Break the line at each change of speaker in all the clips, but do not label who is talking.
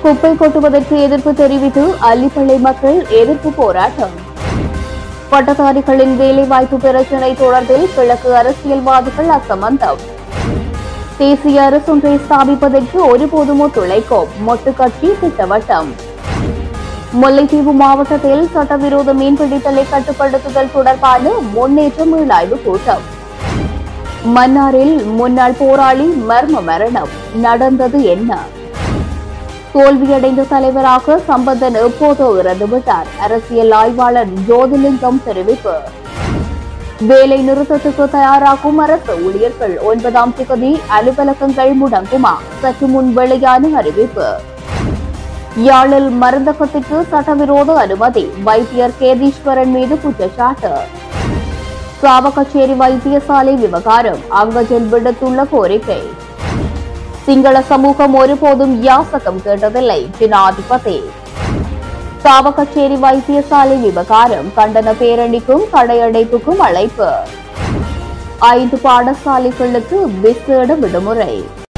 குப்பை கொட்டுவதற்கு எதிர்ப்பு தெரிவித்து அல்லிப்பள்ளி மக்கள் எதிர்ப்பு போராட்டம். பட்டதாரிகளின் வேலைவாய்ப்பு பிரச்சினை தொடர்பில் கிழக்கு அரசியல்வாதிகள் அசமந்தம். தேசிய அரசொன்றை ஸ்தாபிப்பதற்கு ஒருபோதும் ஒத்துழைக்கும் மொட்டு கட்சி திட்டவட்டம். முல்லைத்தீவு மாவட்டத்தில் சட்டவிரோத மீன்பிடித்தலை கட்டுப்படுத்துதல் தொடர்பான முன்னேற்ற மீளாய்வு கூட்டம். மன்னாரில் முன்னாள் போராளி மர்ம மரணம். நடந்தது என்ன? தோல்வியடைந்த தலைவராக சம்பந்தன் எப்போதோ இறந்துவிட்டார். அரசியல் ஆய்வாளர் ஜோதிலிங்கம் தெரிவிப்பு. வேலை நிறுத்தத்துக்கு தயாராகும் அரசு ஊழியர்கள் 9ஆம் தேதி அலுவலகங்கள் முடங்குமா? சற்று முன் வெளியான அறிவிப்பு. யாழில் மருந்தகத்திற்கு சட்டவிரோத அனுமதி. வைத்தியர் கேதீஸ்வரன் மீது குற்றச்சாட்டு. சாவகச்சேரி வைத்தியசாலை விவகாரம். அங்கஜன் விடுத்துள்ள கோரிக்கை. சிங்கள சமூகம் ஒருபோதும் யாசகம் கேட்டதில்லை ஜனாதிபதி. சாவகச்சேரி வைத்தியசாலை விவகாரம். கண்டன பேரணிக்கும் கடையடைப்புக்கும் அழைப்பு. 5 பாடசாலைகளுக்கு விசேட விடுமுறை.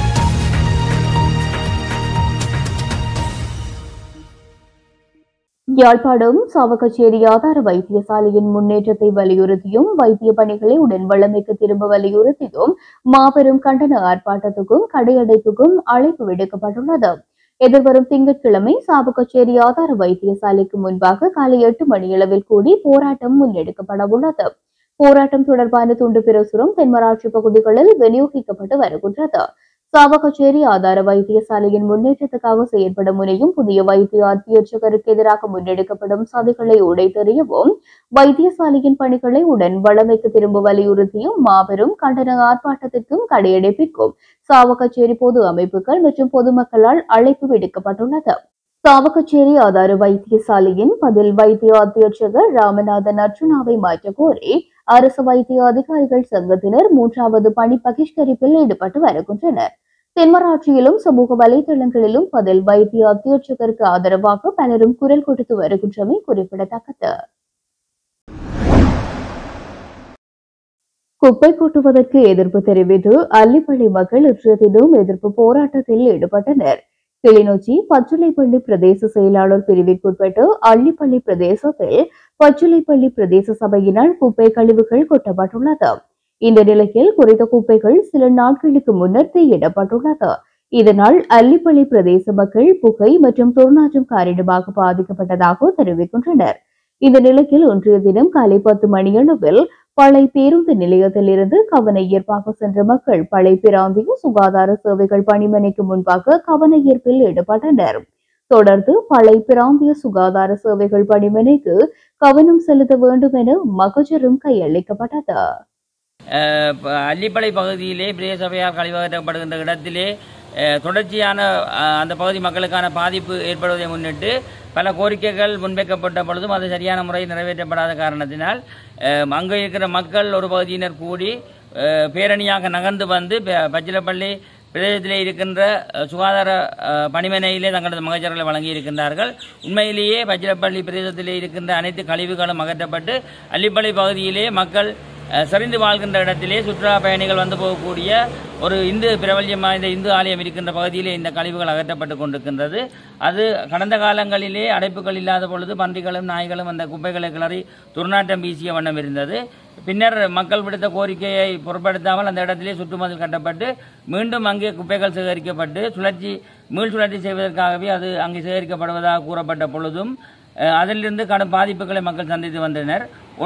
யாழ்ப்பாணம் சாவகச்சேரி ஆதார வைத்தியசாலையின் முன்னேற்றத்தை வலியுறுத்தியும் வைத்திய பணிகளை உடன் வழமைக்கு திரும்ப வலியுறுத்தியும் மாபெரும் கண்டன ஆர்ப்பாட்டத்துக்கும் கடையடைப்புக்கும் அழைப்பு விடுக்கப்பட்டுள்ளது. எதிர்வரும் திங்கட்கிழமை சாவகச்சேரி ஆதார வைத்தியசாலைக்கு முன்பாக காலை 8 மணியளவில் கூடி போராட்டம் முன்னெடுக்கப்பட உள்ளது. போராட்டம் தொடர்பான துண்டு பிரசுரம் தென்மராட்சி பகுதிகளில் விநியோகிக்கப்பட்டு வருகின்றது. சாவகச்சேரி ஆதார வைத்தியசாலையின் முன்னேற்றத்துக்காக செயற்பட முனையும் புதிய வைத்திய அத்தியட்சகருக்கு எதிராக முன்னெடுக்கப்படும் சதிகளை உடைத்தெறியவும் வைத்தியசாலையின் பணிகளை உடன் வழமைக்கு திரும்ப வலியுறுத்தியும் மாபெரும் கண்டன ஆர்ப்பாட்டத்திற்கும் கடையடைப்பிற்கும் சாவகச்சேரி பொது அமைப்புகள் மற்றும் பொதுமக்களால் அழைப்பு விடுக்கப்பட்டுள்ளது. சாவகச்சேரி ஆதார வைத்தியசாலையின் பதில் வைத்திய அத்தியட்சகர் ராமநாதன் அர்ச்சுனாவை மாற்ற கோரி அரசு வைத்திய அதிகாரிகள் சங்கத்தினர் 3வது பணி பகிஷ்கரிப்பில் ஈடுபட்டு வருகின்றனர். தென்மராட்சியிலும் சமூக வலைதளங்களிலும் பதில் வைத்திய அத்தியட்சகருக்கு ஆதரவாக பலரும் குரல் கொடுத்து வருகின்றமை குறிப்பிடத்தக்கது. குப்பை கொட்டுவதற்கு எதிர்ப்பு தெரிவித்து அல்லிப்பள்ளி மக்கள் இன்றைய தினம் எதிர்ப்பு போராட்டத்தில் ஈடுபட்டனர். கிளிநொச்சி பச்சுளைப்பள்ளி பிரதேச செயலாளர் பிரிவிற்குட்பட்டு அல்லிப்பள்ளி பிரதேசத்தில் பச்சுளைப்பள்ளி பிரதேச சபையினால் குப்பை கழிவுகள் கொட்டப்பட்டுள்ளது. இந்த நிலையில் குறித்த குப்பைகள் சில நாட்களுக்கு முன்னர் தீயிடப்பட்டுள்ளது. இதனால் அல்லிப்பள்ளி பிரதேச மக்கள் புகை மற்றும் துர்நாற்றம் காரணமாக பாதிக்கப்பட்டதாக தெரிவிக்கின்றனர். இந்த நிலையில் இன்றைய தினம் காலை 10 மணியளவில் பழை பேருந்து நிலையத்தில் இருந்து கவன ஈர்ப்பாக சென்ற மக்கள் பழை பிராந்திய சுகாதார சேவைகள் பணிமனைக்கு முன்பாக கவன ஈர்ப்பில் ஈடுபட்டனர். தொடர்ந்து பழை பிராந்திய சுகாதார சேவைகள் பணிமனைக்கு கவனம் செலுத்த வேண்டும் என மகஜரும் கையளிக்கப்பட்டது.
அல்லிப்பளை பகுதியிலே பிரதேச சபையால் கழிவகற்றப்படுகின்ற இடத்திலே தொடர்ச்சியான அந்த பகுதி மக்களுக்கான பாதிப்பு ஏற்படுவதை முன்னிட்டு பல கோரிக்கைகள் முன்வைக்கப்பட்ட பொழுதும் அது சரியான முறையில் நிறைவேற்றப்படாத காரணத்தினால் அங்கே இருக்கிற மக்கள் ஒரு பகுதியினர் கூடி பேரணியாக நகர்ந்து வந்து பச்சிலப்பள்ளி பிரதேசத்திலே இருக்கின்ற சுகாதார பணிமனையிலே தங்களது மகஜர்களை வழங்கி இருக்கின்றார்கள். உண்மையிலேயே பச்சிலப்பள்ளி பிரதேசத்திலே இருக்கின்ற அனைத்து கழிவுகளும் அகற்றப்பட்டு அல்லிப்பளை பகுதியிலே மக்கள் சரிந்து வாழ்கின்ற இடத்திலே சுற்றுலா பயணிகள் வந்து போகக்கூடிய ஒரு இந்து பிரபல்யம் வாய்ந்த இந்து ஆலயம் இருக்கின்ற பகுதியிலே இந்த கழிவுகள் அகற்றப்பட்டு கொண்டிருக்கின்றது. அது கடந்த காலங்களிலே அடைப்புகள் இல்லாத பொழுது பன்றிகளும் நாய்களும் அந்த குப்பைகளை கிளறி துர்நாற்றம் வீசிய வண்ணம் இருந்தது. பின்னர் மக்கள் விடுத்த கோரிக்கையை பொருட்படுத்தாமல் அந்த இடத்திலே சுற்றுமதில் கட்டப்பட்டு மீண்டும் அங்கே குப்பைகள் சேகரிக்கப்பட்டு மீள் சுழற்சி செய்வதற்காகவே அது அங்கே சேகரிக்கப்படுவதாக கூறப்பட்ட பொழுதும் அதிலிருந்து கடும் பாதிப்புகளை மக்கள் சந்தித்து வந்தனர்.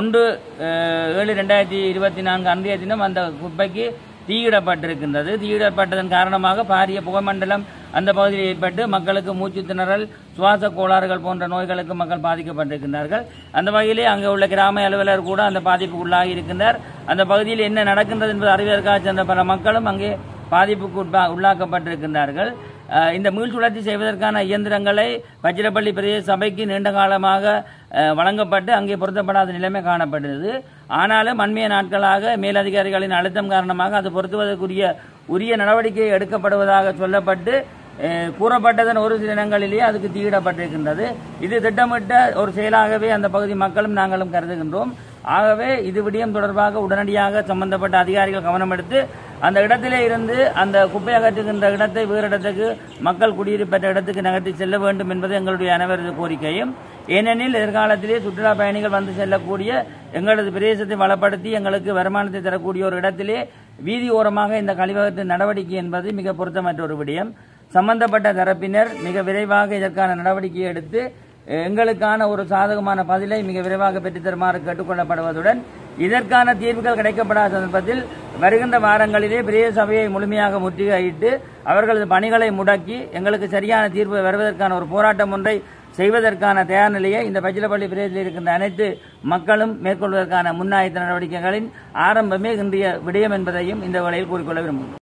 1/7/2024 அன்றைய தினம் அந்த குப்பைக்கு தீயிடப்பட்டிருக்கின்றது. தீயிடப்பட்டதன் காரணமாக பாரிய புகைமண்டலம் அந்த பகுதியில் ஏற்பட்டு மக்களுக்கு மூச்சு திணறல், சுவாச கோளாறுகள் போன்ற நோய்களுக்கு மக்கள் பாதிக்கப்பட்டிருக்கின்றார்கள். அந்த வகையிலே அங்கே உள்ள கிராம அலுவலர் கூட அந்த பாதிப்புக்கு உள்ளாகி இருக்கின்றார். அந்த பகுதியில் என்ன நடக்கின்றது என்பது அறிவதற்காக சென்ற பல மக்களும் அங்கே பாதிப்புக்கு உள்ளாக்கப்பட்டிருக்கின்றார்கள். இந்த மீள் சுழற்சி செய்வதற்கான இயந்திரங்களை பச்சிலப்பள்ளி பிரதேச சபைக்கு நீண்ட காலமாக வழங்கப்பட்டு அங்கே பொருத்தப்படாத நிலைமை காணப்பட்டது. ஆனாலும் அண்மைய நாட்களாக மேலதிகாரிகளின் அழுத்தம் காரணமாக அது பொருத்துவதற்குரிய உரிய நடவடிக்கை எடுக்கப்படுவதாக சொல்லப்பட்டு கூறப்பட்டதன் ஒரு சில இடங்களிலேயே அதுக்கு தீயிடப்பட்டிருக்கின்றது. இது திட்டமிட்ட ஒரு செயலாகவே அந்த பகுதி மக்களும் நாங்களும் கருதுகின்றோம். ஆகவே இது விடயம் தொடர்பாக உடனடியாக சம்பந்தப்பட்ட அதிகாரிகள் கவனம் எடுத்து அந்த இடத்திலே இருந்து அந்த குப்பை அகற்றுகின்ற இடத்தை வேறு இடத்துக்கு மக்கள் குடியிருப்பற்ற இடத்துக்கு நகர்த்தி செல்ல வேண்டும் என்பது எங்களுடைய அனைவரது கோரிக்கையும். ஏனெனில் எதிர்காலத்திலே சுற்றுலா பயணிகள் வந்து செல்லக்கூடிய எங்களது பிரதேசத்தை வளப்படுத்தி எங்களுக்கு வருமானத்தை தரக்கூடிய ஒரு இடத்திலே வீதி ஓரமாக இந்த கழிவகத்தின் நடவடிக்கை என்பது மிக பொருத்தமற்ற ஒரு விடயம். சம்பந்தப்பட்ட தரப்பினர் மிக விரைவாக இதற்கான நடவடிக்கையை எடுத்து எங்களுக்கான ஒரு சாதகமான பதிலை மிக விரைவாக பெற்றுத்தருமாறு கேட்டுக்கொள்ளப்படுவதுடன் இதற்கான தீர்வுகள் கிடைக்கப்படாத சந்தர்ப்பத்தில் வருகின்ற வாரங்களிலே பிரதேச சபையை முழுமையாக முற்றுகையிட்டு அவர்களது பணிகளை முடக்கி எங்களுக்கு சரியான தீர்வு வருவதற்கான ஒரு போராட்டம் ஒன்றை செய்வதற்கான தயார் நிலையை இந்த பச்சிலப்பள்ளி பிரதேசத்தில் இருக்கின்ற அனைத்து மக்களும் மேற்கொள்வதற்கான முன்னாயத்த நடவடிக்கைகளின் ஆரம்பமே இன்றைய விடயம் என்பதையும் இந்த வேளையில் கூறிக்கொள்ள விரும்புகிறோம்.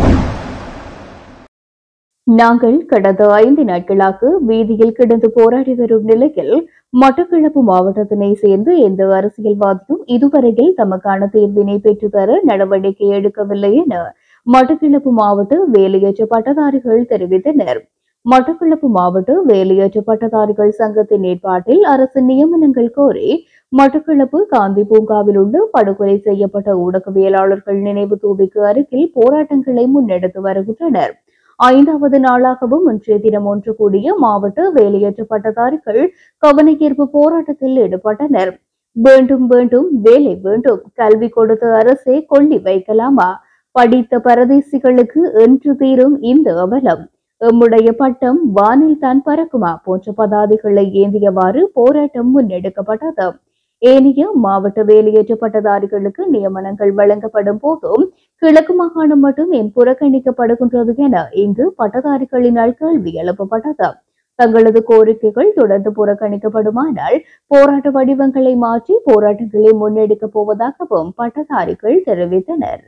நாங்கள் கடந்த 5 நாட்களாக வீதியில் கிடந்து போராடி வரும் நிலையில் மட்டக்களப்பு மாவட்டத்தினை சேர்ந்து எந்த அரசியல்வாதியும் இதுவரையில் தமக்கான தீர்வினை பெற்றுத்தர நடவடிக்கை எடுக்கவில்லை என மட்டக்களப்பு மாவட்ட வேலையற்ற பட்டதாரிகள் தெரிவித்தனர். மட்டக்களப்பு மாவட்ட வேலையற்ற பட்டதாரிகள் சங்கத்தின் ஏற்பாட்டில் அரசு நியமனங்கள் கோரி மட்டக்களப்பு காந்தி பூங்காவில் உள்ள படுகொலை செய்யப்பட்ட ஊடகவியலாளர்கள் நினைவு தூபிக்கு அருகில் போராட்டங்களை முன்னெடுத்து வருகின்றனர். 5வது நாளாகவும் இன்றைய தினம் ஒன்று கூடிய மாவட்ட வேலையற்ற பட்டதாரிகள் கவனஈர்ப்பு போராட்டத்தில் ஈடுபட்டனர். வேண்டும் வேண்டும் வேலை வேண்டும், கல்வி கொடுத்த அரசை கொள்ளி வைக்கலாமா, படித்த பரதேசிகளுக்கு என்று தீரும் இந்த அவலம், எம்முடைய பட்டம் வானில் தான் பறக்குமா போன்ற பதாதைகளை ஏந்தியவாறு போராட்டம் முன்னெடுக்கப்பட்டது. ஏனைய மாவட்ட வேலையற்ற பட்டதாரிகளுக்கு நியமனங்கள் வழங்கப்படும் போதும் கிழக்கு மாகாணம் மட்டும் ஏன் புறக்கணிக்கப்படுகின்றது என இங்கு பட்டதாரிகளினால் கேள்வி எழுப்பப்பட்டது. தங்களது கோரிக்கைகள் தொடர்ந்து புறக்கணிக்கப்படுமானால் போராட்ட வடிவங்களை மாற்றி போராட்டங்களை முன்னெடுக்கப் போவதாகவும் பட்டதாரிகள் தெரிவித்தனர்.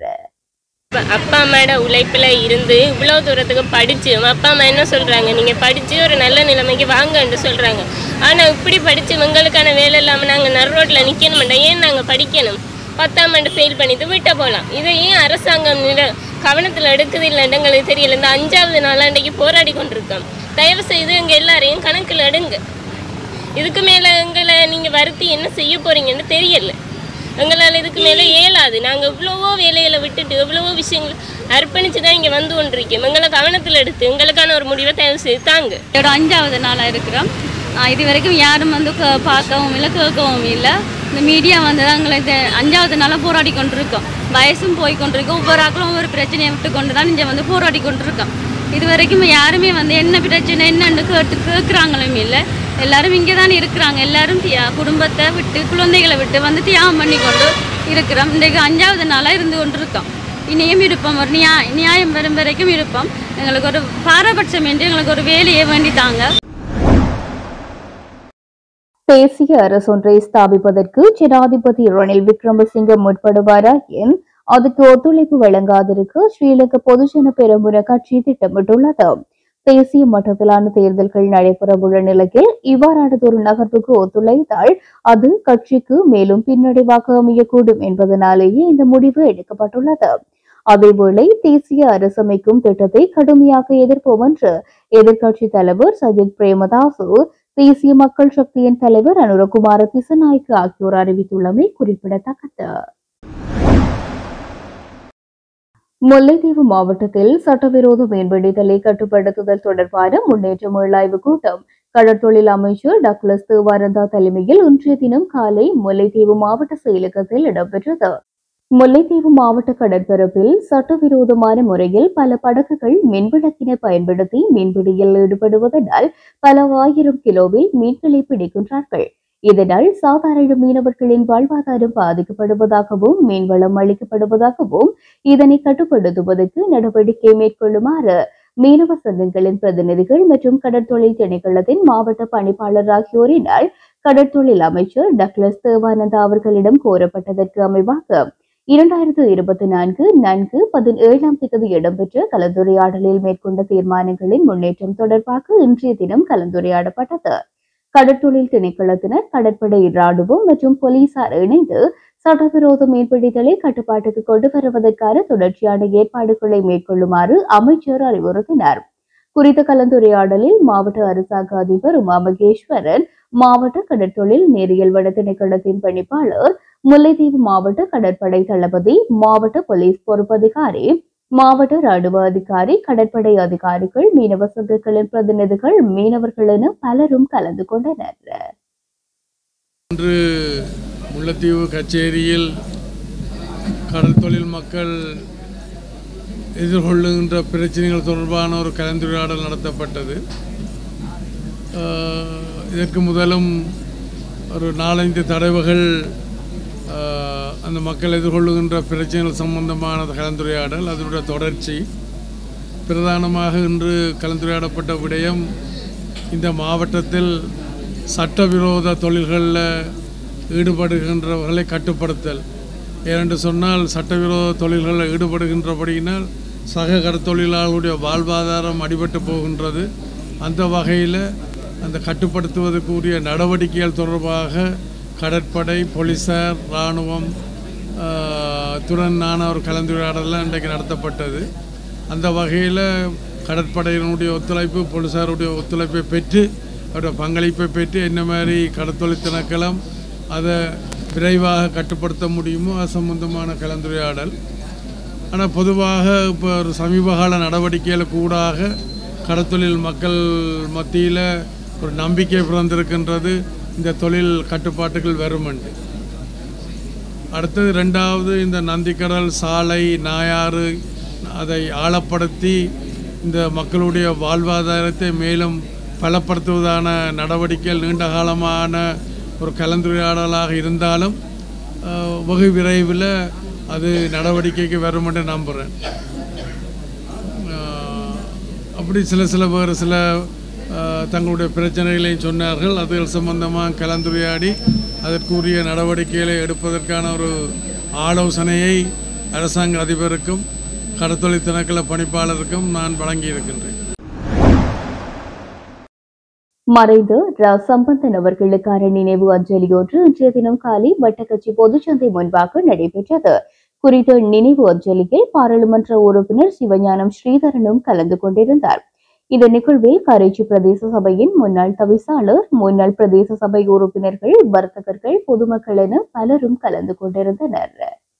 அப்பா அம்மாவோட உழைப்புல இருந்து இவ்வளவு தூரத்துக்கு படிச்சு அப்பா அம்மா என்ன சொல்றாங்க, நீங்க படிச்சு ஒரு நல்ல நிலைமைக்கு வாங்கன்னு சொல்றாங்க. ஆனா இப்படி படிச்சு உங்களுக்கான வேலை இல்லாம நாங்க நடுரோட்ல நிக்கணும் மாட்டோம். ஏன் நாங்க படிக்கணும்? 10ஆம் ஆண்டு ஃபெயில் பண்ணிட்டு விட்ட போகலாம். இதை ஏன் அரசாங்கம் கவனத்தில் எடுக்குது இல்லைன்னு எங்களுக்கு தெரியல. இந்த 5வது நாளாண்டைக்கு போராடி கொண்டிருக்கோம். தயவு செய்து எங்க எல்லாரையும் கணக்கில் எடுங்க. இதுக்கு மேல எங்களை நீங்க வருத்தி என்ன செய்ய போறீங்கன்னு தெரியல. எங்களால் இதுக்கு மேலே இயலாது. நாங்கள் எவ்வளவோ வேலைகளை விட்டுட்டு எவ்வளவோ விஷயங்கள் அர்ப்பணிச்சு தான் இங்கே வந்து கொண்டிருக்கோம். எங்களை கவனத்தில் எடுத்து எங்களுக்கான ஒரு முடிவை தயவு செய்து தாங்க.
5வது நாளாக இருக்கிறோம். இது வரைக்கும் யாரும் வந்து பார்க்கவும் இல்லை, கேட்கவும் இல்லை. இந்த மீடியா வந்து தான் எங்களை 5வது நாளாக போராடி கொண்டிருக்கோம். வயசும் போய் கொண்டிருக்கோம். ஒவ்வொரு ஆக்களும் ஒவ்வொரு பிரச்சனையை விட்டு கொண்டு தான் இங்கே வந்து போராடி கொண்டிருக்கோம். இது வரைக்கும் யாருமே வந்து என்ன பிரச்சனை என்னன்னு கேட்குறாங்களும் இல்லை. எல்லாரும் இங்கே தான் இருக்கிறாங்க. எல்லாரும் குடும்பத்தை விட்டு குழந்தைகளை விட்டு வந்து தியாகம் பண்ணி கொண்டு இருக்கிறோம். இன்றைக்கு 5வது நாளாக இருந்து கொண்டு இருக்கோம். இனியும் இருப்போம். ஒரு நியாயம் வரும் வரைக்கும் இருப்போம். எங்களுக்கு ஒரு பாரபட்சம் என்று எங்களுக்கு ஒரு வேலையை வேண்டித்தாங்க.
தேசிய அரசொன்றை ஸ்தாபிப்பதற்கு ஜனாதிபதி ரணில் விக்ரமசிங்க முற்படுவாரா என் அதுக்கு ஒத்துழைப்பு வழங்காதிருக்க ஸ்ரீலங்கா பொதுஜன பெரமுன கட்சி திட்டமிட்டுள்ளது. தேசிய மட்டத்திலான தேர்தல்கள் நடைபெறவுள்ள நிலையில் இவ்வாறானதொரு நகர்வுக்கு ஒத்துழைத்தால் அது கட்சிக்கு மேலும் பின்னடைவாக அமையக்கூடும் என்பதனாலேயே இந்த முடிவு எடுக்கப்பட்டுள்ளது. அதேவேளை தேசிய அரசமைக்கும் திட்டத்தை கடுமையாக எதிர்ப்போம் என்று எதிர்க்கட்சி தலைவர் சஜித் பிரேமதாசு, தேசிய மக்கள் சக்தியின் தலைவர் அனுரகுமார திசநாயக்க ஆகியோர் அறிவித்துள்ளமை குறிப்பிடத்தக்கது. முல்லைத்தீவு மாவட்டத்தில் சட்டவிரோத மீன்பிடித்தலை கட்டுப்படுத்துதல் தொடர்பான முன்னேற்ற மீளாய்வு கூட்டம் கடற்தொழில் அமைச்சர் டக்ளஸ் தேவானந்தா தலைமையில் இன்றைய தினம் காலை முல்லைத்தீவு மாவட்ட செயலகத்தில் இடம்பெற்றது. முல்லைத்தீவு மாவட்ட கடற்பரப்பில் சட்டவிரோதமான முறையில் பல படகுகள் மின்விளக்கினை பயன்படுத்தி மீன்பிடியில் ஈடுபடுவதனால் பல 1000 கிலோவில் மீன்களை பிடிக்கின்றார்கள். இதனால் சாதாரண மீனவர்களின் வாழ்வாதாரம் பாதிக்கப்படுவதாகவும் மீன்வளம் அளிக்கப்படுவதாகவும் இதனை கட்டுப்படுத்துவதற்கு நடவடிக்கை மேற்கொள்ளுமாறு மீனவ சங்கங்களின் பிரதிநிதிகள் மற்றும் கடற்தொழில் திணைக்களத்தின் மாவட்ட பணிப்பாளர் ஆகியோரினால் கடற்தொழில் அமைச்சர் டக்ளஸ் தேவானந்தா அவர்களிடம் கோரப்பட்டதற்கு அமைவாக 2024 நன்கு 17ஆம் தேதி இடம்பெற்ற கலந்துரையாடலில் மேற்கொண்ட தீர்மானங்களின் முன்னேற்றம் தொடர்பாக இன்றைய தினம் கலந்துரையாடப்பட்டது. கடற்தொழில் திணைக்களத்தினர், கடற்படை, இராணுவம் மற்றும் போலீசார் இணைந்து சட்டவிரோத மீன்பிடித்தலை கட்டுப்பாட்டுக்கு கொண்டு வருவதற்கான தொடர்ச்சியான ஏற்பாடுகளை மேற்கொள்ளுமாறு அமைச்சர் அறிவுறுத்தினார். குறித்த கலந்துரையாடலில் மாவட்ட அரசாங்க அதிபர் உமா மகேஸ்வரன், மாவட்ட கடற்தொழில் நேரியல் வட திணைக்களத்தின் பணிப்பாளர், முல்லைத்தீவு மாவட்ட கடற்படை தளபதி, மாவட்ட போலீஸ் பொறுப்பதிகாரி, மாவட்ட ராணுவ அதிகாரி, கடற்படை அதிகாரிகள், மீனவ சங்கங்களின் பிரதிநிதிகள், மீனவர்கள் என பலரும் கலந்து கொண்டனர்.
இன்று முல்லைத்தீவு கச்சேரியில் கடல் தொழில் மக்கள் எதிர்கொள்ளுகின்ற பிரச்சனைகள் தொடர்பான ஒரு கலந்துரையாடல் நடத்தப்பட்டது. இதற்கு முதலும் ஒரு 4-5 தடவைகள் அந்த மக்கள் எதிர்கொள்ளுகின்ற பிரச்சனைகள் சம்பந்தமான கலந்துரையாடல், அதனுடைய தொடர்ச்சி. பிரதானமாக இன்று கலந்துரையாடப்பட்ட விடயம் இந்த மாவட்டத்தில் சட்டவிரோத தொழில்களில் ஈடுபடுகின்றவர்களை கட்டுப்படுத்தல். ஏனென்று சொன்னால் சட்டவிரோத தொழில்களில் ஈடுபடுகின்றபடியினால் சக கடற்தொழிலாளர்களுடைய வாழ்வாதாரம் அடிபட்டு போகின்றது. அந்த வகையில் அந்த கட்டுப்படுத்துவதற்குரிய நடவடிக்கைகள் தொடர்பாக கடற்படை, போலீசார், இராணுவம் துடனான ஒரு கலந்துரையாடலாம் இன்றைக்கு நடத்தப்பட்டது. அந்த வகையில் கடற்படையினுடைய ஒத்துழைப்பு, போலீசாருடைய ஒத்துழைப்பை பெற்று அவருடைய பங்களிப்பை பெற்று என்ன மாதிரி கடற்தொழில் திணைக்களம் அதை விரைவாக கட்டுப்படுத்த முடியுமோ அது சம்பந்தமான கலந்துரையாடல். ஆனால் பொதுவாக இப்போ ஒரு சமீபகால நடவடிக்கைகள் கூடாக கடற்தொழில் மக்கள் மத்தியில் ஒரு நம்பிக்கை பிறந்திருக்கின்றது, இந்த தொழில் கட்டுப்பாட்டுகள் வருமென்று. அடுத்தது 2வது இந்த நந்திக்கடல் சாலை, நாயாறு அதை ஆழப்படுத்தி இந்த மக்களுடைய வாழ்வாதாரத்தை மேலும் பலப்படுத்துவதான நடவடிக்கைகள் நீண்ட காலமான ஒரு கலந்துரையாடலாக இருந்தாலும் வெகு விரைவில் அது நடவடிக்கைக்கு வரும் என்று நம்புகிறேன். அப்படி வேறு சில தங்களுடைய பிரச்சனைகளையும் சொன்னார்கள். அதுகள் சம்பந்தமாக கலந்துரையாடி அதற்குரிய நடவடிக்கைகளை எடுப்பதற்கான ஒரு ஆலோசனையை அரசாங்க அதிபருக்கும் கடற்தொழில் திணைக்கள பணிப்பாளருக்கும் நான் வழங்கியிருக்கின்றேன்.
மறைந்த சம்பந்தன் அவர்களுக்கான நினைவு அஞ்சலி ஒன்று இன்றைய தினம் காலை வட்டக்கச்சி பொதுச்சந்தை முன்பாக நடைபெற்றது. குறித்த நினைவு அஞ்சலியில் பாராளுமன்ற உறுப்பினர் சிவஞானம் ஸ்ரீதரனும் கலந்து கொண்டிருந்தார். இந்த நிகழ்வில் கரைச்சி பிரதேச சபையின் முன்னாள் தவிசாளர், முன்னாள் பிரதேச சபை உறுப்பினர்கள், வர்த்தகர்கள், பொதுமக்கள் என பலரும் கலந்து கொண்டிருந்தனர்.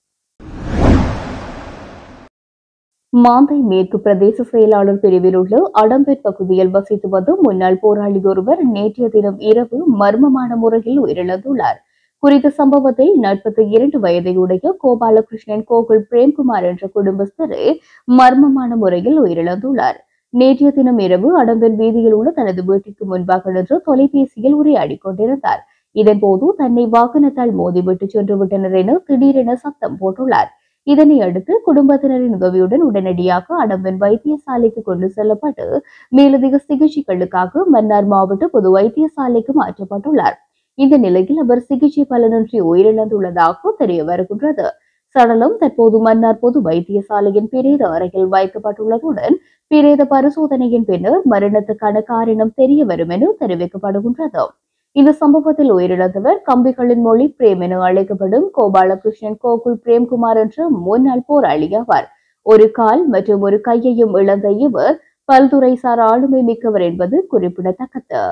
மாந்தை மேற்கு பிரதேச செயலாளர் பிரிவில் உள்ள அடம்பேட் பகுதியில் வசித்து வந்த முன்னாள் போராளி ஒருவர் நேற்றைய தினம் இரவு மர்மமான முறையில் உயிரிழந்துள்ளார். குறித்த சம்பவத்தில் 42 வயதையுடைய கோபாலகிருஷ்ணன் கோகுல் பிரேம்குமார் என்ற குடும்பஸ்தர் மர்மமான முறையில் உயிரிழந்துள்ளார். நேற்றைய தினம் இரவு அடம்பேட் வீதியில் உள்ள தனது வீட்டிற்கு முன்பாக நின்று தொலைபேசியில் உரையாடிக் கொண்டிருந்தார். இதன்போது தன்னை வாகனத்தால் மோதிவிட்டு சென்று விட்டனர் என திடீரென சத்தம் போட்டுள்ளார். இதனை அடுத்து குடும்பத்தினரின் உதவியுடன் உடனடியாக அடம்பன் வைத்தியசாலைக்கு கொண்டு செல்லப்பட்டு மேலதிக சிகிச்சைகளுக்காக மன்னார் மாவட்ட பொது வைத்தியசாலைக்கு மாற்றப்பட்டுள்ளார். இந்த நிலையில் அவர் சிகிச்சை பலனின்றி உயிரிழந்துள்ளதாக தெரிய வருகின்றது. சடலம் தற்போது மன்னார் பொது வைத்தியசாலையின் பிரேத அறையில் வைக்கப்பட்டுள்ளதுடன் பிரேத பரிசோதனையின் பின்னர் மரணத்துக்கான காரணம் தெரிய வரும் என தெரிவிக்கப்படுகின்றது. இந்த சம்பவத்தில் உயிரிழந்தவர் கம்பிகளின் மொழி பிரேம் என அழைக்கப்படும் கோபாலகிருஷ்ணன் கோகுல் பிரேம்குமார் என்ற முன்னாள் போராளி ஆவார். ஒரு கால் மற்றும் ஒரு கையையும் இழந்த இவர் பல்துறைசார் ஆளுமை மிக்கவர் என்பது குறிப்பிடத்தக்கது.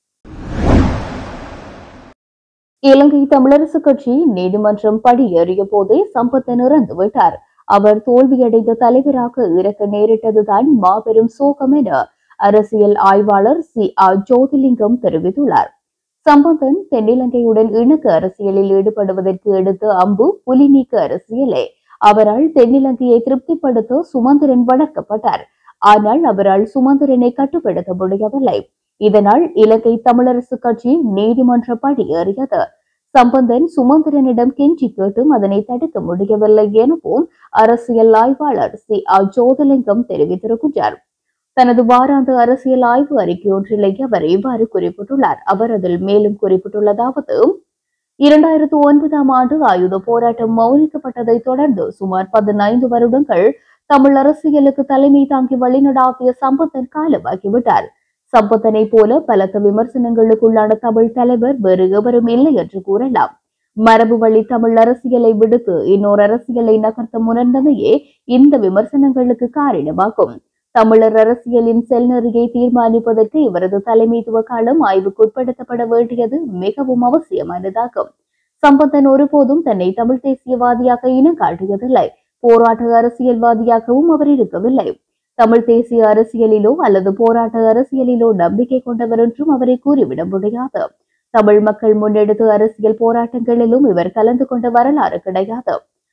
இலங்கை தமிழரசு கட்சி நீதிமன்றம் படியேறிய போதே சம்பத்தன் இறந்துவிட்டார். அவர் தோல்வியடைந்த தலைவராக இருக்க நேரிட்டதுதான் மாபெரும் சோகம் என அரசியல் ஆய்வாளர் C.R. ஜோதிலிங்கம் தெரிவித்துள்ளார். சம்பந்தன் தென்னிலங்கையுடன் இணக்க அரசியலில் ஈடுபடுவதற்கு எடுத்த அம்பு புலி நீக்க அரசியலே. அவரால் தென்னிலங்கையை திருப்திப்படுத்த சுமந்திரன் வளர்க்கப்பட்டார். ஆனால் அவரால் சுமந்திரனை கட்டுப்படுத்த முடியவில்லை. இதனால் இலங்கை தமிழரசு கட்சி நீதிமன்ற படியேறியது. சம்பந்தன் சுமந்திரனிடம் கெஞ்சி கேட்டும் அதனை தடுக்க முடியவில்லை எனவும் அரசியல் ஆய்வாளர் C.R. ஜோதிலிங்கம் தெரிவித்திருக்கிறார். தனது வாராந்த அரசியல் ஆய்வு அறிக்கை ஒன்றிலேயே அவர் இவ்வாறு குறிப்பிட்டுள்ளார். அவர் அதில் மேலும் குறிப்பிட்டுள்ளதாவது, 2009ஆம் ஆண்டு ஆயுத போராட்டம் மௌனிக்கப்பட்டதை தொடர்ந்து சுமார் 15 வருடங்கள் தமிழ் அரசியலுக்கு தலைமை தாங்கி வழிநடாத்திய சம்பந்தன் காலமாகிவிட்டார். சம்பந்தனை போல பலத்த விமர்சனங்களுக்குள்ளான தமிழ் தலைவர் வேறு எவரும் இல்லை என்று கூறலாம். மரபு வழி தமிழ் அரசியலை விடுத்து இன்னொரு அரசியலை நகர்த்த முனைந்தமையே இந்த விமர்சனங்களுக்கு காரணமாகும். தமிழர் அரசியலின் செல்நெறியை தீர்மானிப்பதற்கு இவரது தலைமைத்துவ காலம் ஆய்வுக்குட்படுத்தப்பட வேண்டியது மிகவும் அவசியமானதாகும். சம்பந்தன் ஒருபோதும் தன்னை தமிழ் தேசியவாதியாக இனம் காட்டியதில்லை. போராட்ட அரசியல்வாதியாகவும் அவர் இருக்கவில்லை. தமிழ் தேசிய அரசியலிலோ அல்லது போராட்ட அரசியலிலோ நம்பிக்கை கொண்டவர் என்றும் அவரை கூறிவிட முடியாது. தமிழ் மக்கள் முன்னெடுத்த அரசியல் போராட்டங்களிலும் இவர் கலந்து கொண்ட வரலாறு கிடையாது.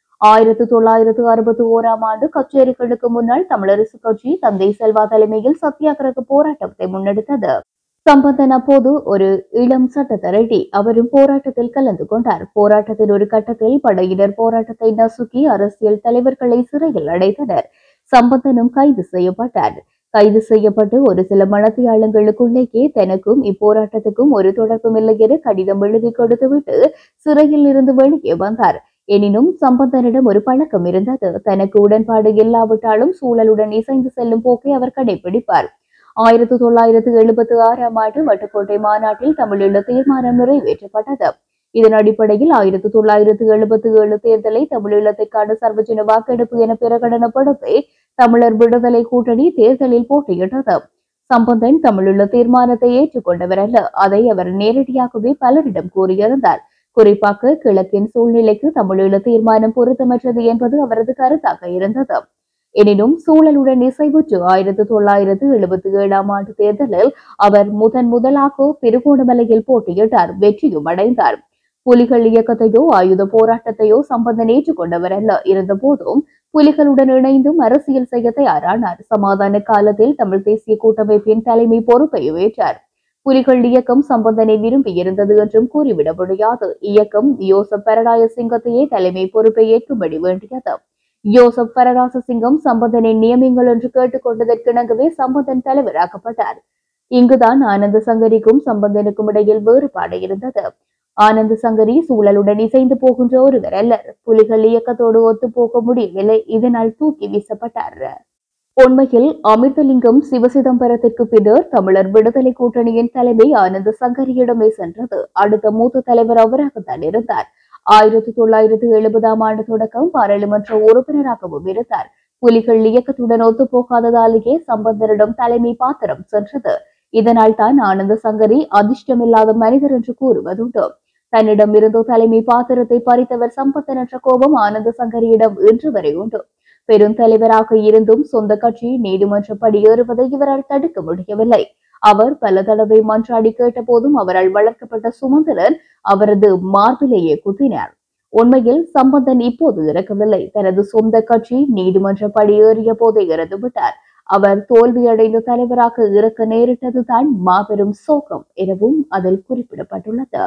1961ஆம் ஆண்டு கச்சேரிகளுக்கு முன்னால் தமிழரசு கட்சி தந்தை செல்வா தலைமையில் சத்தியாகிரக போராட்டத்தை முன்னெடுத்தது. சம்பந்தன் அப்போது ஒரு இளம் சட்டத்தரணி. அவரும் போராட்டத்தில் கலந்து கொண்டார். போராட்டத்தின் ஒரு கட்டத்தில் படையினர் போராட்டத்தை நசுக்கி அரசியல் தலைவர்களை சிறையில் அடைத்தனர். சம்பந்தனும் கைது செய்யப்பட்டார். கைது செய்யப்பட்டு ஒரு சில மனத்தியாளங்களுக்குள்ளேயே தனக்கும் இப்போராட்டத்துக்கும் ஒரு தொடர்பும் இல்லை என கடிதம் எழுதி கொடுத்துவிட்டு சிறையில் இருந்து வெளியே வந்தார். எனினும் சம்பந்தனிடம் ஒரு பழக்கம் இருந்தது. தனக்கு உடன்பாடு இல்லாவிட்டாலும் சூழலுடன் இசைந்து செல்லும் போக்கை அவர் கடைபிடிப்பார். 1976ஆம் ஆண்டு வட்டுக்கோட்டை மாநாட்டில் தமிழீழ தீர்மானம் நிறைவேற்றப்பட்டது. இதன் அடிப்படையில் 1977 தேர்தலை தமிழீழத்திற்கான சர்வஜன வாக்கெடுப்பு என பிரகடனப்படுத்தி தமிழர் விடுதலை கூட்டணி தேர்தலில் போட்டியிட்டது. சம்பந்தன் தமிழீழ தீர்மானத்தை ஏற்றுக்கொண்டவர் அல்ல. அதை அவர் நேரடியாகவே பலரிடம் கூறியிருந்தார். குறிப்பாக கிழக்கின் சூழ்நிலைக்கு தமிழீழ தீர்மானம் பொருத்தமற்றது என்பது அவரது கருத்தாக இருந்தது. எனினும் சூழலுடன் இசைவுற்று 1977ஆம் ஆண்டு தேர்தலில் அவர் முதலாக திருகோணமலையில் போட்டியிட்டார். வெற்றியும் அடைந்தார். புலிகள் இயக்கத்தையோ ஆயுத போராட்டத்தையோ சம்பந்தன் ஏற்றுக்கொண்டவர் அல்ல. இருந்தபோதும் புலிகளுடன் இணைந்தும் அரசியல் செய்ய தயாரானார். சமாதான காலத்தில் தமிழ் தேசிய கூட்டமைப்பின் தலைமை பொறுப்பை ஏற்றார். புலிகள் இயக்கம் சம்பந்தனை விரும்பி இருந்தது என்றும் கூறிவிட முடியாது. இயக்கம் யோசப் பரராயசிங்கத்தையே தலைமை பொறுப்பை ஏற்கும்படி வேண்டியது. யோசப் பரராசசிங்கம் சம்பந்தனை நியமிங்கள் என்று கேட்டுக்கொண்டதற்கிணங்கவே சம்பந்தன் தலைவராக்கப்பட்டார். இங்குதான் ஆனந்த சங்கரிக்கும் சம்பந்தனுக்கும் இடையில் வேறுபாடு இருந்தது. ஆனந்த சங்கரி சூழலுடன் இசைந்து போகின்ற ஒருவர் அல்லர். புலிகள் இயக்கத்தோடு ஒத்து போக முடியவில்லை. இதனால் தூக்கி வீசப்பட்டார். உண்மையில் அமிர்தலிங்கம் சிவசிதம்பரத்திற்கு பின்னர் தமிழர் விடுதலை கூட்டணியின் தலைமை ஆனந்த சங்கரியிடமே சென்றது. அடுத்த மூத்த தலைவர் அவராகத்தான் இருந்தார். 1970ஆம் ஆண்டு தொடக்கம் பாராளுமன்ற உறுப்பினராகவும் இருந்தார். புலிகள் இயக்கத்துடன் ஒத்து போகாததாலேயே சம்பந்தரிடம் தலைமை பாத்திரம் சென்றது. இதனால் தான் ஆனந்த சங்கரி அதிர்ஷ்டமில்லாத மனிதர் என்று கூறுவதுண்டு. தன்னிடம் இருந்த தலைமை பாத்திரத்தை பறித்தவர் சம்பந்தன் என்ற கோபம் ஆனந்த சங்கரியிடம் இன்று வரை உண்டு. பெருந்தலைவராக இருந்தும் சொந்த கட்சி நீதிமன்றப்படி ஏறுவதை இவரால் தடுக்க முடியவில்லை. அவர் பல தடவை மன்றாடி கேட்ட போதும் அவரால் வளர்க்கப்பட்ட சுமந்திரன் அவரது மார்பிலேயே குத்தினார். உண்மையில் சம்பந்தன் இப்போது இறக்கவில்லை. தனது சொந்த கட்சி நீதிமன்றப்படி ஏறிய போதே இறந்து விட்டார். அவர் தோல்வியடைந்த தலைவராக இறக்க நேரிட்டதுதான் மாபெரும் சோகம் எனவும் அதில் குறிப்பிடப்பட்டுள்ளது.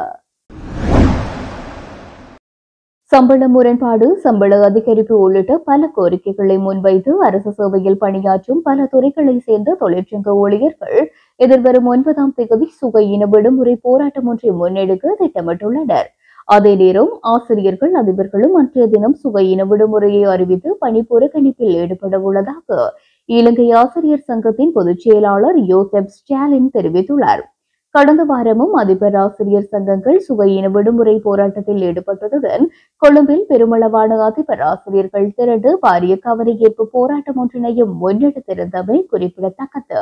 சம்பள முரண்பாடு, சம்பள அதிகரிப்பு உள்ளிட்ட பல கோரிக்கைகளை முன்வைத்து அரசு சேவையில் பணியாற்றும் பல துறைகளை சேர்ந்த தொழிற்சங்க ஊழியர்கள் எதிர்வரும் 9ஆம் தேதி சுகையின விடுமுறை போராட்டம் ஒன்றை முன்னெடுக்க திட்டமிட்டுள்ளனர். அதே நேரம் ஆசிரியர்கள் அதிபர்களும் அன்றைய தினம் சுகையின விடுமுறையை அறிவித்து பணி புறக்கணிப்பில் ஈடுபட உள்ளதாக இலங்கை ஆசிரியர் சங்கத்தின் பொதுச் செயலாளர் யோசப் ஸ்டாலின் தெரிவித்துள்ளார். கடந்த வாரமும் அதிபர் ஆசிரியர் சங்கங்கள் சுகையின விடுமுறை போராட்டத்தில் ஈடுபட்டதுடன் கொழும்பில் பெருமளவான அதிபர் ஆசிரியர்கள் திரண்டு பாரிய கவனஈர்ப்பு போராட்டம் ஒன்றினையும் முன்னெடுத்திருந்தமை குறிப்பிடத்தக்கது.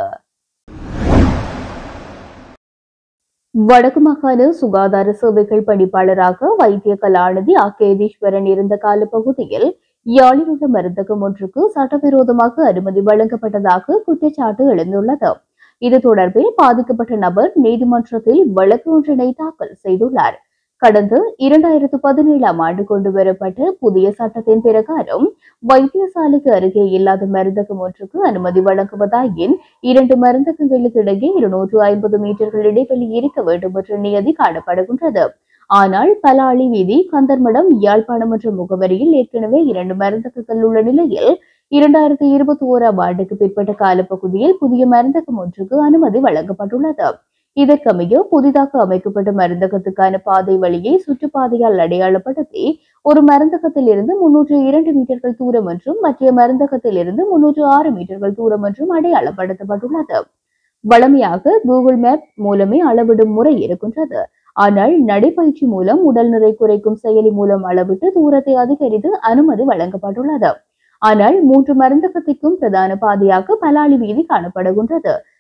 வடக்கு மாகாண சுகாதார சேவைகள் பணிப்பாளராக வைத்திய கலாநிதி ஆகேதீஸ்வரன் இருந்த காலப்பகுதியில் யாழில் உள்ள மருந்தகம் ஒன்றுக்கு சட்டவிரோதமாக அனுமதி வழங்கப்பட்டதாக குற்றச்சாட்டு எழுந்துள்ளது. இது தொடர்பில் பாதிக்கப்பட்ட நபர் நீதிமன்றத்தில் வழக்கு ஒன்றினை தாக்கல் செய்துள்ளார். கடந்த 2017ஆம் ஆண்டு கொண்டுவரப்பட்ட புதிய சட்டத்தின் பிரகாரம் வைத்தியசாலைக்கு அருகே இல்லாத மருந்தகம் ஒன்றுக்கு அனுமதி வழங்குவதாயின் 2 மருந்தகங்களுக்கு இடையே 250 மீட்டர்கள் இடைவெளி இருக்க வேண்டும் என்ற நியதி காணப்படுகின்றது. ஆனால் பலாளி வீதி, கந்தர்மடம், யாழ்ப்பாணம் என்ற முகவரியில் ஏற்கனவே 2 மருந்தகங்கள் உள்ள நிலையில் 2021ஆம் ஆண்டுக்கு பிற்பட்ட காலப்பகுதியில் புதிய மருந்தகம் ஒன்றுக்கு அனுமதி வழங்கப்பட்டுள்ளது. இதற்கமைய புதிதாக அமைக்கப்பட்ட மருந்தகத்துக்கான பாதை வழியை சுற்றுப்பாதையால் அடையாளப்படுத்தி ஒரு மருந்தகத்தில் இருந்து 302 மீட்டர்கள் தூரம் என்றும் மற்ற மருந்தகத்தில் இருந்து 306 மீட்டர்கள் தூரம் என்றும் அடையாளப்படுத்தப்பட்டுள்ளது. வழமையாக கூகுள் மேப் மூலமே அளவிடும் முறை இருக்கின்றது. ஆனால் நடைபயிற்சி மூலம் உடல் நிறை குறைக்கும் செயலி மூலம் அளவிட்டு தூரத்தை அதிகரித்து அனுமதி வழங்கப்பட்டுள்ளது. ஆனால் 3 மருந்தகத்திற்கும் பிரதான பாதையாக பலாளி வீதி காணப்படுகின்றது.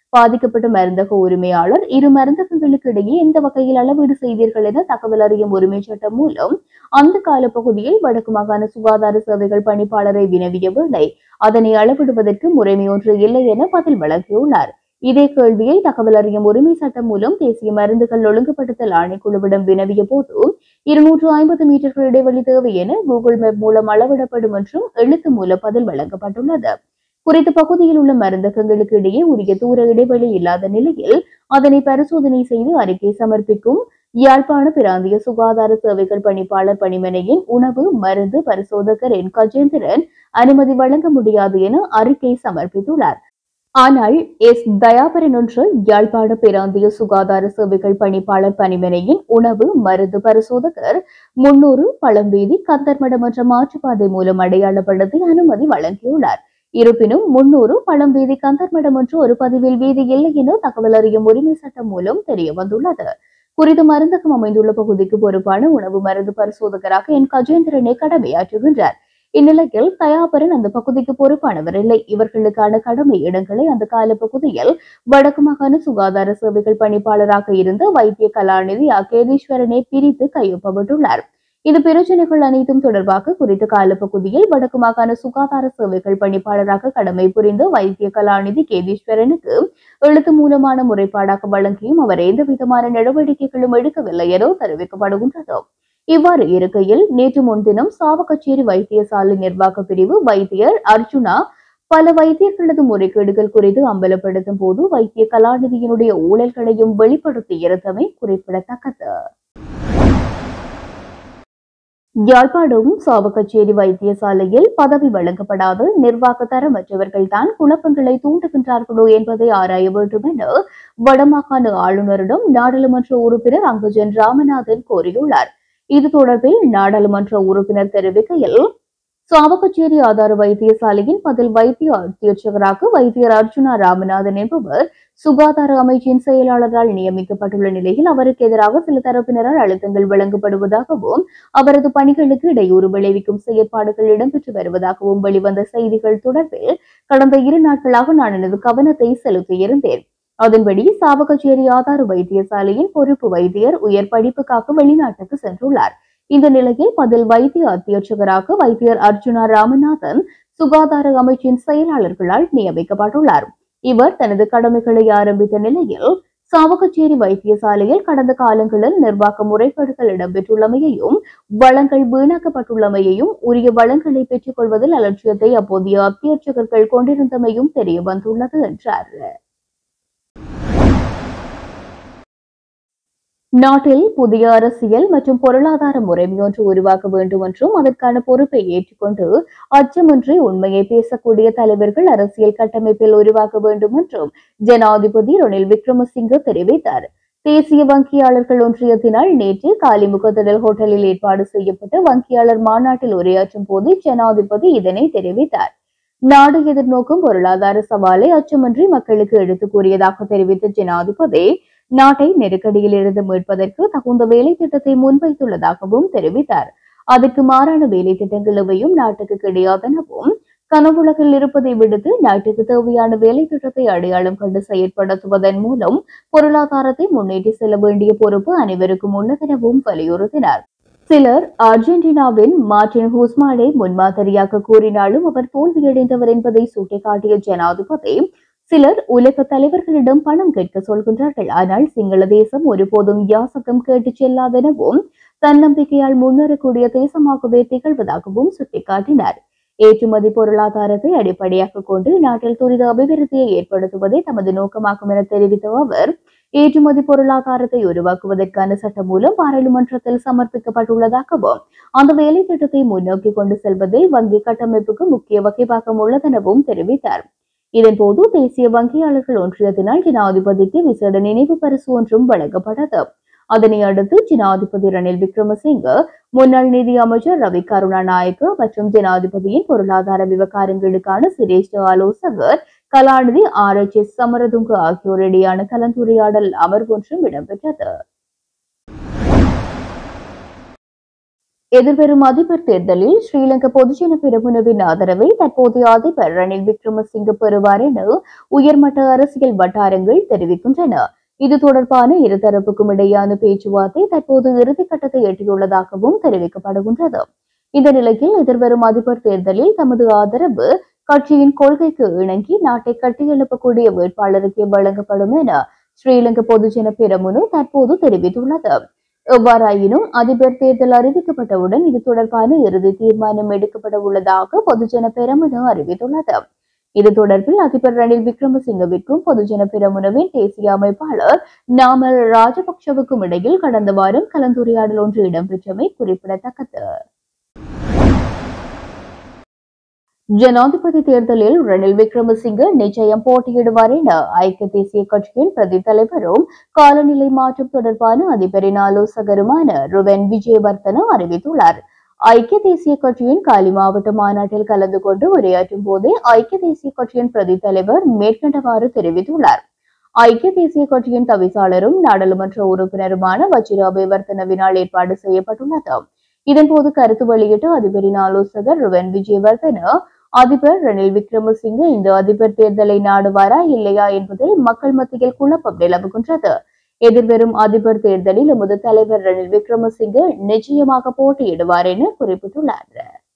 பாதிக்கப்பட்ட மருந்தக உரிமையாளர் இரு மருந்தகங்களுக்கு இடையே எந்த வகையில் அளவீடு செய்தீர்கள் என தகவல் அறியும் உரிமை சட்டம் மூலம் அந்த காலப்பகுதியில் வடக்கு மாகாண சுகாதார சேவைகள் பணிப்பாளரை வினவிய வேளை அதனை அளவிடுவதற்கு முறைமை ஒன்று இல்லை என பதில் வழங்கியுள்ளார். இதே கேள்வியை தகவல் அறியும் உரிமை சட்டம் மூலம் தேசிய மருந்துகள் ஒழுங்குபடுத்தல் ஆணைக்குழுவிடம் வினவிய போது 250 மீட்டர்கள் இடைவெளி தேவை என கூகுள் மேப் மூலம் அளவிடப்படும் என்றும் எழுத்து மூலம் பதில் வழங்கப்பட்டுள்ளது. குறித்த பகுதியில் உள்ள மருந்தகங்களுக்கு இடையே உரிய தூர இடைவெளி இல்லாத நிலையில் அதனை பரிசோதனை செய்து அறிக்கை சமர்ப்பிக்கும் யாழ்ப்பாண பிராந்திய சுகாதார சேவைகள் பணிப்பாளர் பணிமனையின் உணவு மருந்து பரிசோதகர் என் கஜேந்திரன் அனுமதி வழங்க முடியாது என அறிக்கை சமர்ப்பித்துள்ளார். ஆனால் எஸ் தயாபரன் என்ற யாழ்ப்பாண பிராந்திய சுகாதார சேவைகள் பணிப்பாளர் பணிமனையின் உணவு மருந்து பரிசோதகர் 300 பழம்பீதி கந்தர்மடம் என்ற மாற்றுப்பாதை மூலம் அடையாளப்படுத்தி அனுமதி வழங்கியுள்ளார். இருப்பினும் 300 பழம்பீதி கந்தர்மடம் என்று ஒரு பதிவில் வீதி இல்லை என தகவல் அறியும் உரிமை சட்டம் மூலம் தெரிய வந்துள்ளது. குறித்த மருந்தகம் அமைந்துள்ள பகுதிக்கு பொறுப்பான உணவு மருந்து பரிசோதகராக என் கஜேந்திரனை கடமையாற்றுகின்றார். இந்நிலையில் தயாபரன் அந்த பகுதிக்கு பொறுப்பானவர் இல்லை. இவர்களுக்கான கடமை இடங்களை அந்த கால பகுதியில் வடக்கு மாகாண சுகாதார சேவைகள் பணிப்பாளராக இருந்த வைத்திய கலாநிதி கேதீஸ்வரனை பிரித்து கையொப்பமிட்டுள்ளார். இந்த பிரச்சனைகள் அனைத்தும் தொடர்பாக குறித்த காலப்பகுதியில் வடக்கு மாகாண சுகாதார சேவைகள் பணிப்பாளராக கடமை புரிந்த வைத்திய கலாநிதி கேதீஸ்வரனுக்கு எழுத்து மூலமான முறைப்பாடாக வழங்கியும் அவர் எந்தவிதமான நடவடிக்கைகளும் எடுக்கவில்லை என தெரிவிக்கப்படுகின்றது. இவ்வாறு இருக்கையில் நேற்று முன்தினம் சாவகச்சேரி வைத்தியசாலை நிர்வாக பிரிவு வைத்தியர் அர்ஜுனா பல வைத்தியர்களது முறைகேடுகள் குறித்து அம்பலப்படுத்தும் போது வைத்திய கலாநிதியினுடைய ஊழல்களையும் வெளிப்படுத்தியிருந்தமை குறிப்பிடத்தக்கது. யாழ்ப்பாணம் சாவகச்சேரி வைத்தியசாலையில் பதவி வழங்கப்படாத நிர்வாக தரமற்றவர்கள் தான் குழப்பங்களை தூண்டுகின்றார்களோ என்பதை ஆராய வேண்டும் என வடமாகாண ஆளுநரிடம் நாடாளுமன்ற உறுப்பினர் அங்கஜன் ராமநாதன் கோரியுள்ளார். இது தொடர்பில் நாடாளுமன்ற உறுப்பினர் தெரிவிக்கையில் சாவகச்சேரி ஆதார வைத்தியசாலையின் பதில் வைத்திய அத்தியட்சகராக வைத்தியர் அர்ஜுனா ராமநாதன் என்பவர் சுகாதார அமைச்சின் செயலாளரால் நியமிக்கப்பட்டுள்ள நிலையில் அவருக்கு எதிராக சில தரப்பினரால் அழுத்தங்கள் வழங்கப்படுவதாகவும் அவரது பணிகளுக்கு இடையூறு விளைவிக்கும் செயற்பாடுகள் இடம்பெற்று வருவதாகவும் வெளிவந்த செய்திகள் தொடர்பில் கடந்த 2 நாட்களாக நான் எனது கவனத்தை செலுத்தியிருந்தேன். அதன்படி சாவகச்சேரி ஆதார வைத்தியசாலையின் பொறுப்பு வைத்தியர் உயர் படிப்புக்காக வெளிநாட்டுக்கு சென்றுள்ளார். இந்த நிலையில் பதில் வைத்திய அத்தியட்சகராக வைத்தியர் அர்ஜுனா ராமநாதன் சுகாதார அமைச்சின் செயலாளர்களால் நியமிக்கப்பட்டுள்ளார். இவர் தனது கடமைகளை ஆரம்பித்த நிலையில் சாவகச்சேரி வைத்தியசாலையில் கடந்த காலங்களில் நிர்வாக முறைகேடுகள் இடம்பெற்றுள்ளமையையும் வளங்கள் வீணாக்கப்பட்டுள்ளமையையும் உரிய வளங்களை பெற்றுக் கொள்வதில் அலட்சியத்தை அப்போதைய அத்தியட்சகர்கள் கொண்டிருந்தமையும் தெரிய வந்துள்ளது என்றார். நாட்டில் புதிய அரசியல் மற்றும் பொருளாதார முறைமையொன்று உருவாக்க வேண்டும் என்றும் அதற்கான பொறுப்பை ஏற்றுக்கொண்டு அச்சமின்றி உண்மையை பேசக்கூடிய தலைவர்கள் அரசியல் கட்டமைப்பில் உருவாக்க வேண்டும் என்றும் ஜனாதிபதி ரணில் விக்ரமசிங்க தெரிவித்தார். தேசிய வங்கியாளர்கள் ஒன்றியத்தினால் நேற்று காலிமுகத்திடல் ஹோட்டலில் ஏற்பாடு செய்யப்பட்ட வங்கியாளர் மாநாட்டில் உரையாற்றும் போது ஜனாதிபதி இதனை தெரிவித்தார். நாடு எதிர்நோக்கும் பொருளாதார சவாலை அச்சமின்றி மக்களுக்கு எடுத்துக் கூறியதாக தெரிவித்த ஜனாதிபதி நாட்டை நெருக்கடியில் இருந்து மீட்பதற்கு தகுந்த வேலை திட்டத்தை முன்வைத்துள்ளதாகவும் தெரிவித்தார். அதற்கு மாறான வேலை திட்டங்கள் எவையும் நாட்டுக்கு கிடையாதெனவும் கனவுலகில் இருப்பதை விடுத்து நாட்டுக்கு தேவையான வேலை திட்டத்தை அடையாளம் கண்டு செயற்படுத்துவதன் மூலம் பொருளாதாரத்தை முன்னேற்றி செல்ல வேண்டிய பொறுப்பு அனைவருக்கும் உள்ளதெனவும் வலியுறுத்தினார். சிலர் அர்ஜென்டினாவின் மார்டின் ஹூஸ்மானை முன்மாதிரியாக கூறினாலும் அவர் தோல்வியடைந்தவர் என்பதை சுட்டிக்காட்டிய ஜனாதிபதி சிலர் உலக தலைவர்களிடம் பணம் கேட்க சொல்கின்றார்கள், ஆனால் சிங்கள தேசம் ஒருபோதும் யாசகம் கேட்டு செல்லாதெனவும் தன்னம்பிக்கையால் முன்னேறக்கூடிய தேசமாகவே திகழ்வதாகவும் சுட்டிக்காட்டினார். ஏற்றுமதி பொருளாதாரத்தை அடிப்படையாக கொண்டு நாட்டில் துரித அபிவிருத்தியை ஏற்படுத்துவதே தமது நோக்கமாகும் என தெரிவித்த அவர் ஏற்றுமதி பொருளாதாரத்தை உருவாக்குவதற்கான சட்டம் மூலம் பாராளுமன்றத்தில் சமர்ப்பிக்கப்பட்டுள்ளதாகவும் அந்த வேலை திட்டத்தை முன்னோக்கி கொண்டு செல்வதில் வங்கி கட்டமைப்புக்கு முக்கிய வகைப்பாகம் உள்ளதெனவும் தெரிவித்தார். இதன்போது தேசிய வங்கியாளர்கள் ஒன்றியத்தினால் ஜனாதிபதிக்கு விசேட நினைவு பரிசு ஒன்றும் வழங்கப்பட்டது. அதனை அடுத்து ஜனாதிபதி ரணில் விக்ரமசிங்க, முன்னாள் நிதி அமைச்சர் ரவி கருணாநாயக்க மற்றும் ஜனாதிபதியின் பொருளாதார விவகாரங்களுக்கான சிரேஷ்ட ஆலோசகர் கலாநிதி RHS சமரதுங்க ஆகியோரிடையான கலந்துரையாடல் அமர்வு ஒன்றும் இடம்பெற்றது. எதிர்வரும் அதிபர் தேர்தலில் ஸ்ரீலங்கா பொதுஜன பெரமுனவின் ஆதரவை தற்போதைய அதிபர் ரணில் விக்ரமசிங்க பெறுவார் என உயர்மட்ட அரசியல் வட்டாரங்கள் தெரிவிக்கின்றன. இது தொடர்பான இருதரப்புக்கும் இடையான பேச்சுவார்த்தை தற்போது இறுதிக்கட்டத்தை எட்டியுள்ளதாகவும் தெரிவிக்கப்படுகின்றது. இந்த நிலையில் எதிர்வரும் அதிபர் தேர்தலில் தமது ஆதரவு கட்சியின் கொள்கைக்கு இணங்கி நாட்டை கட்டியெழுப்பக்கூடிய வேட்பாளருக்கு வழங்கப்படும் என ஸ்ரீலங்கா பொதுஜன பெரமுன தற்போது தெரிவித்துள்ளது. எவ்வாறாயினும் அதிபர் தேர்தல் அறிவிக்கப்பட்டவுடன் இது தொடர்பான இறுதி தீர்மானம் எடுக்கப்பட உள்ளதாக பொதுஜன பெரமுன அறிவித்துள்ளது. இது தொடர்பில் அதிபர் ரணில் விக்ரமசிங்கவிற்கும் பொதுஜன பெரமுனவின் தேசிய அமைப்பாளர் நாமல் ராஜபக்சவுக்கும் இடையில் கடந்த வாரம் கலந்துரையாடல் ஒன்று இடம்பெற்றமை குறிப்பிடத்தக்கது. ஜனாதிபதி தேர்தலில் ரணில் விக்ரமசிங்க நிச்சயம் போட்டியிடுவார் என ஐக்கிய தேசிய கட்சியின் பிரதி தலைவரும் காலநிலை மாற்றம் தொடர்பான அதிபரின் ஆலோசகருமான ருவன் விஜயவர்தன அறிவித்துள்ளார். ஐக்கிய தேசிய கட்சியின் காலி மாவட்ட மாநாட்டில் கலந்து கொண்டு உரையாற்றும் போதே ஐக்கிய தேசிய கட்சியின் பிரதி தலைவர் மேற்கண்டவாறு தெரிவித்துள்ளார். ஐக்கிய தேசிய கட்சியின் தவிசாளரும் நாடாளுமன்ற உறுப்பினருமான வஜிர அபேவர்தனவினால் ஏற்பாடு செய்யப்பட்டுள்ளது. இதன்போது கருத்து வெளியிட்ட அதிபரின் ஆலோசகர் ருவன் விஜயவர்தன அதிபர் ரணில் விக்ரமசிங்க இந்த அதிபர் தேர்தலை நாடுவாரா இல்லையா என்பதில் மக்கள் மத்தியில் குழப்பம் நிலவுகின்றது. எதிர்வரும் அதிபர் தேர்தலில் எமது தலைவர் ரணில் விக்ரமசிங்க நிச்சயமாக போட்டியிடுவார் என குறிப்பிட்டுள்ளார்.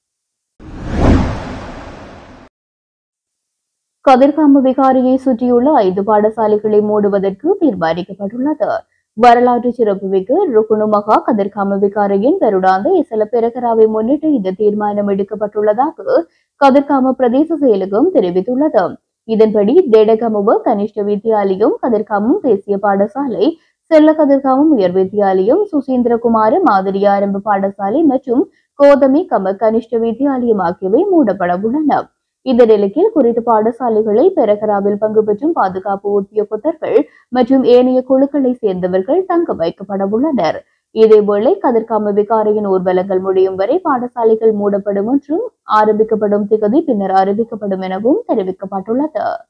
கதிர்காம விகாரியை சுற்றியுள்ள 5 பாடசாலைகளை மூடுவதற்கு தீர்மானிக்கப்பட்டுள்ளது. வரலாற்று சிறப்புமிக்க ருக்குணு மகா கதிர்காம விகாரையின் வருடாந்த இசல பெரகராவை முன்னிட்டு இந்த தீர்மானம் எடுக்கப்பட்டுள்ளதாக கதிர்காம பிரதேச செயலகம் தெரிவித்துள்ளது. இதன்படி தேடகமுவ கனிஷ்ட வித்தியாலயம், கதிர்காமம் தேசிய பாடசாலை, செல்ல கதிர்காமம் உயர் வித்தியாலயம், சுசீந்திரகுமார மாதிரி ஆரம்ப பாடசாலை மற்றும் கோதமி கம கனிஷ்ட வித்தியாலயம் ஆகியவை மூடப்பட உள்ளன. இந்த நிலையில் குறித்த பாடசாலைகளில் பெரகராவில் பங்கு பெற்றும் பாதுகாப்பு உத்தியோகத்தர்கள் மற்றும் ஏனைய குழுக்களை சேர்ந்தவர்கள் தங்க வைக்கப்பட உள்ளனர். இதேவேளை கதிர்காம விகாரையின் ஊர்வலங்கள் முடியும் வரை பாடசாலைகள் மூடப்படும் என்றும் ஆரம்பிக்கப்படும் திகதி பின்னர் அறிவிக்கப்படும் எனவும் தெரிவிக்கப்பட்டுள்ளது.